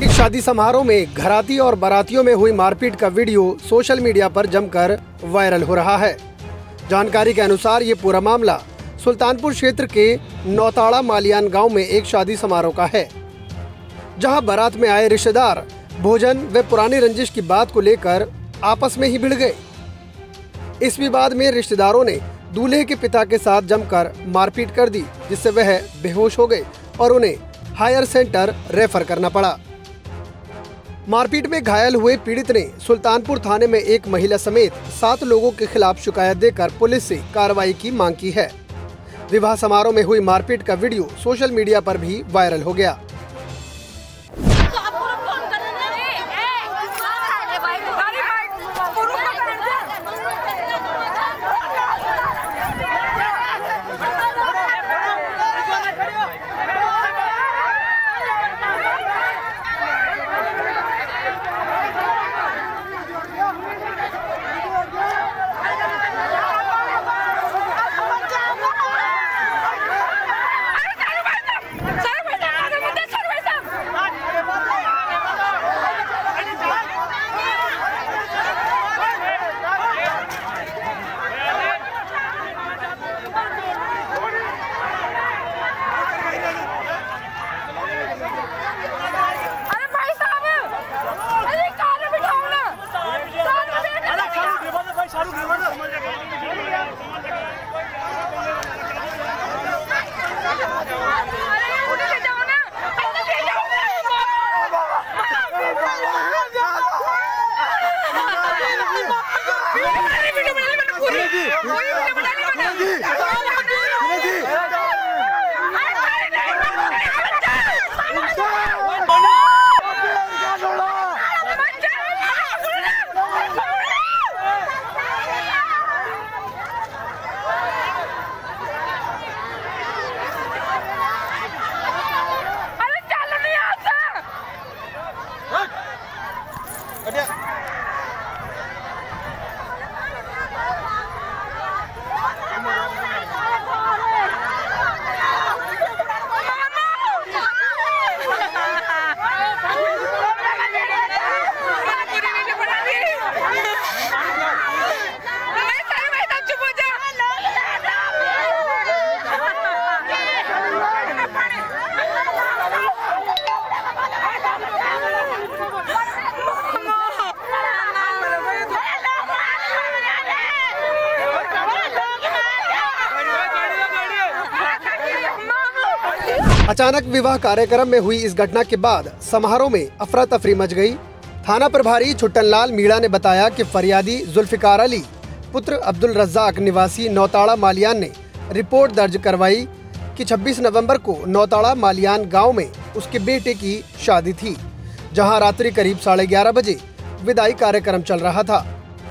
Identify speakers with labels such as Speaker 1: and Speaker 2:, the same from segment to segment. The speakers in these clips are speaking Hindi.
Speaker 1: एक शादी समारोह में घराती और बारातियों में हुई मारपीट का वीडियो सोशल मीडिया पर जमकर वायरल हो रहा है। जानकारी के अनुसार ये पूरा मामला सुल्तानपुर क्षेत्र के नौताड़ा मालियान गांव में एक शादी समारोह का है, जहां बारात में आए रिश्तेदार भोजन व पुरानी रंजिश की बात को लेकर आपस में ही भिड़ गए। इस विवाद में रिश्तेदारों ने दूल्हे के पिता के साथ जमकर मारपीट कर दी, जिससे वह बेहोश हो गए और उन्हें हायर सेंटर रेफर करना पड़ा। मारपीट में घायल हुए पीड़ित ने सुल्तानपुर थाने में एक महिला समेत 7 लोगों के खिलाफ शिकायत देकर पुलिस से कार्रवाई की मांग की है। विवाह समारोह में हुई मारपीट का वीडियो सोशल मीडिया पर भी वायरल हो गया। अचानक विवाह कार्यक्रम में हुई इस घटना के बाद समारोह में अफरा तफरी मच गई। थाना प्रभारी छुट्टनलाल मीणा ने बताया कि फरियादी जुल्फिकार अली पुत्र अब्दुल रज्जाक निवासी नौताड़ा मालियान ने रिपोर्ट दर्ज करवाई कि 26 नवंबर को नौताड़ा मालियान गांव में उसके बेटे की शादी थी, जहां रात्रि करीब 11:30 बजे विदाई कार्यक्रम चल रहा था।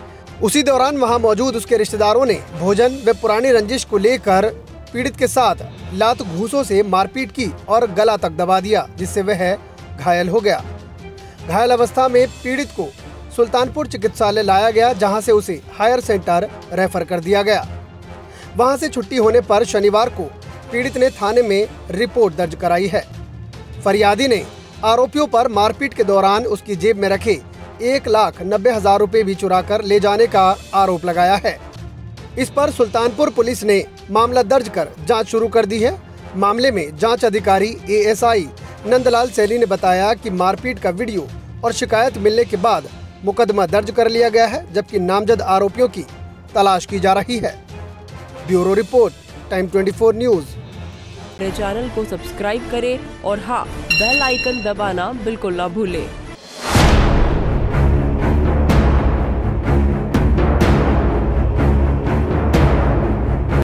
Speaker 1: उसी दौरान वहां मौजूद उसके रिश्तेदारों ने भोजन व पुरानी रंजिश को लेकर पीड़ित के साथ लात घूंसों से मारपीट की और गला तक दबा दिया, जिससे वह घायल हो गया। घायल अवस्था में पीड़ित को सुल्तानपुर चिकित्सालय लाया गया, जहां से उसे हायर सेंटर रेफर कर दिया गया। वहां से छुट्टी होने पर शनिवार को पीड़ित ने थाने में रिपोर्ट दर्ज कराई है। फरियादी ने आरोपियों पर मारपीट के दौरान उसकी जेब में रखे 1,90,000 रुपए भी चुराकर ले जाने का आरोप लगाया है। इस पर सुल्तानपुर पुलिस ने मामला दर्ज कर जांच शुरू कर दी है। मामले में जांच अधिकारी एएसआई नंदलाल सैनी ने बताया कि मारपीट का वीडियो और शिकायत मिलने के बाद मुकदमा दर्ज कर लिया गया है, जबकि नामजद आरोपियों की तलाश की जा रही है। Bureau report, time 24 news.
Speaker 2: Channel को सब्सक्राइब करें और हाँ, बेल आइकन दबाना बिल्कुल ना भूलें।